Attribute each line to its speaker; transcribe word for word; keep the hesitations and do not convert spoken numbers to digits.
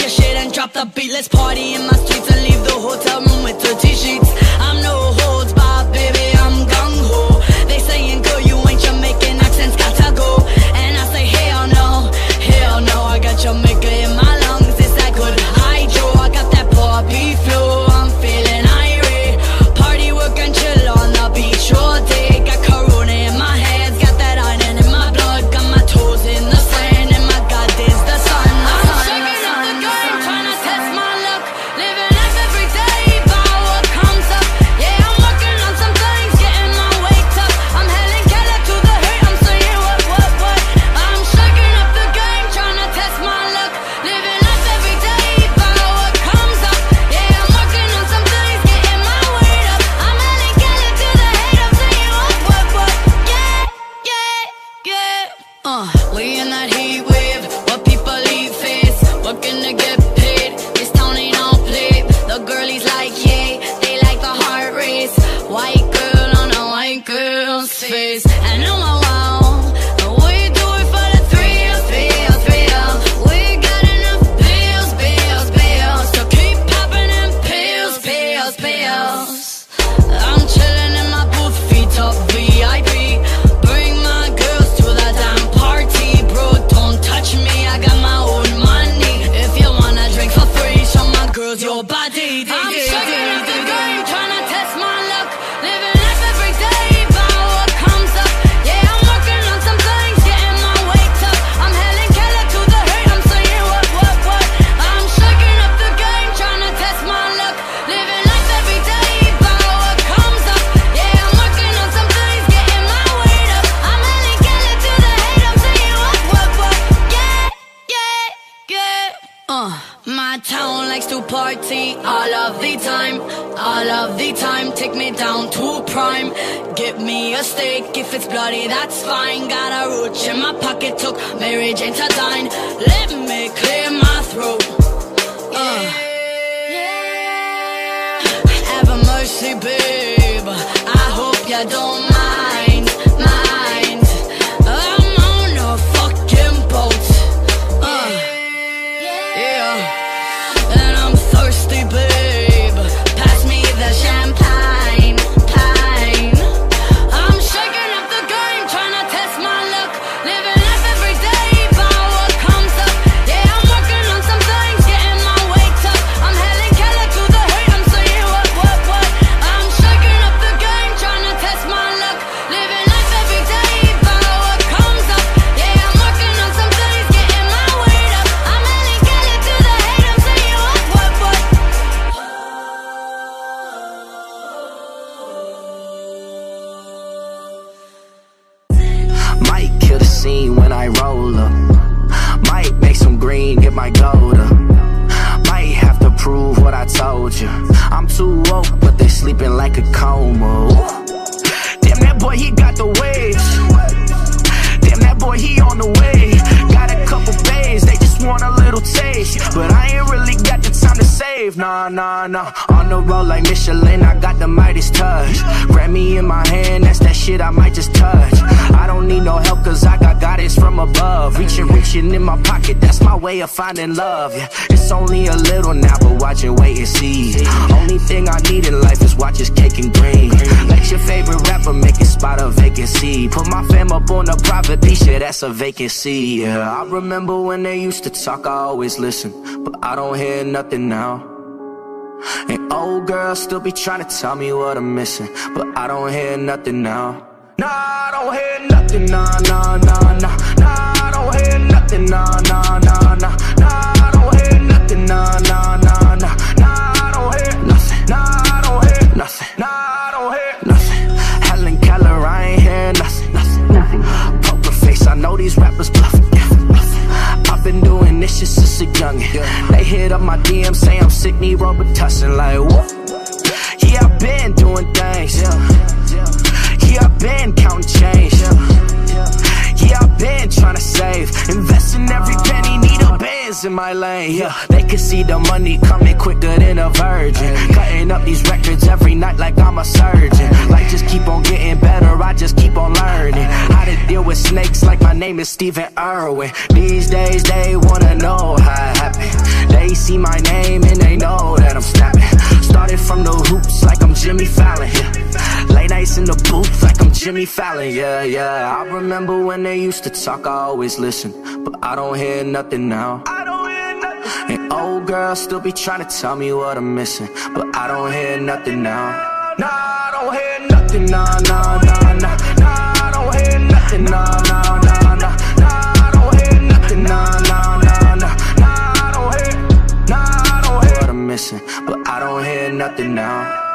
Speaker 1: the shit and drop the beat. Let's party in my streets and leave the hotel room with dirty sheets. I'm no holds barred, baby, I'm gung-ho. They saying, girl, you ain't Jamaican, accents gotta go. And I say, hell no, hell no. I got Jamaica in my lungs, it's that good hydro. I got that poppy flow, I'm feeling irate. Party work and chill on the beach all day. Got Corona in my head, got that iron in my blood. Got my toes in the sand and my God is the sun. I'm shaking up the game, trying to test my luck. Living life every day by what comes up. Yeah, I'm working on some things, getting my weight up. I'm Helen Keller to the hate, I'm saying what, what, what. I'm shaking up the game, trying to test my luck. Living life every day by what comes up. Yeah, I'm working on some things, getting my weight up. I'm Helen Keller to the hate, I'm saying what, what, what. Yeah, yeah, yeah. Uh, we in that heat wave, what people eat face, working to get paid. This town ain't all play. The girlies like, yeah, they like the heart race. White girl on a white girl's face. And oh my wow, we do it for the thrill, thrill, thrill. We got enough bills, bills, bills to keep popping them pills, pills, pills. I'm chilling in my booth, feet up V I P. Bring my girls to the damn party, bro, don't touch me, I got my own money. If you wanna drink for free, show my girls your body. I'm shaking up the game, trying to test my luck. Living life every day by what comes up. Yeah, I'm working on some things, getting my weight up. I'm Helen Keller to the hate, I'm saying what, what, what. I'm shaking up the game, trying to test my luck. Living life every day by what comes up. Yeah, I'm working on some things, getting my weight up. I'm Helen Keller to the hate, I'm saying what, what, what. Yeah, yeah, yeah. Uh, my town likes to party all of the time, all of the time. Take me down to prime. Give me a steak, if it's bloody, that's fine. Got a roach in my pocket, took Mary Jane to dine. Let me clear my throat. Uh. Have a mercy, babe, I hope you don't mind, mind. I'm on a fucking boat. Uh. Yeah, and I'm thirsty, babe. Pass me the champagne, pine. I'm shaking up the game, trying to test my luck. Living life every day by what comes up. Yeah, I'm working on some things, getting my weight up. I'm Helen Keller to the hate, I'm saying what, what, what. I'm shaking up the game, trying to test my luck. Living life every day by what comes up. Yeah, I'm working on some things, getting my weight up. I'm Helen Keller to the hate, I'm saying what, what, what.
Speaker 2: Might kill the scene when I roll up. Might make some green, get my gold up. Might have to prove what I told you. I'm too woke, but they sleeping like a coma. Damn, that boy, he got the waves. Damn, that boy, he on the way. Got a couple bays, they just want a little taste. But I ain't really got the time to save. Nah, nah, nah. On the road like Michelin, I got the Midas touch. Grammy in my hand, that's that shit I might just touch. I don't need no help, cause I got guidance from above. Reaching, reaching in my pocket, that's my way of finding love. Yeah, it's only a little now, but watch it, wait and see. Only thing I need in life is watch is cake and green. Let your favorite rapper make it spot a vacancy. Put my fam up on a private beach, yeah, that's a vacancy. Yeah, I remember when they used to talk, I always listen, but I don't hear nothing now. And old girls still be trying to tell me what I'm missing, but I don't hear nothing now. Nah, I don't hear nothing, nah, nah, nah, nah. Nah, I don't hear nothing, nah, nah, nah, nah. Nah, I don't hear nothing, nah, nah, nah, nah. Nah, I don't hear nothing, nah, I don't hear nothing. Nah, I don't hear nothing. Helen Keller, I ain't hear nothing, nothing, nothing. Poker face, I know these rappers bluffing, yeah, bluffing. I've been doing this shit since a youngin', yeah. They hit up my D M, say I'm sick, need Robitussin, like what? Yeah, I've been doing things, yeah. Yeah, I've been counting change, yeah. Yeah, I've been trying to save, investing every penny, need a Benz in my lane, yeah. They can see the money coming quicker than a virgin. Cutting up these records every night like I'm a surgeon. Like just keep on getting better, I just keep on learning how to deal with snakes like my name is Stephen Irwin. These days they wanna know how it happened. They see my name and they know that I'm snapping. Started from the hoops like I'm Jimmy Fallon, yeah. Late nights in the booth like I'm Jimmy Fallon, yeah, yeah. I remember when they used to talk, I always listen, but I don't hear nothing now. I don't hear nothing. And old girls still be trying to tell me what I'm missing, but I don't hear nothing now. Nah, I don't hear nothing, nah, nah, nah, nah. Nah, I don't hear nothing, nah, nah, nah, nah. Nah, I don't hear nothing, nah, nah, nah, nah. Nah, I don't hear, nah, I don't hear what I'm missing, but I don't hear nothing now.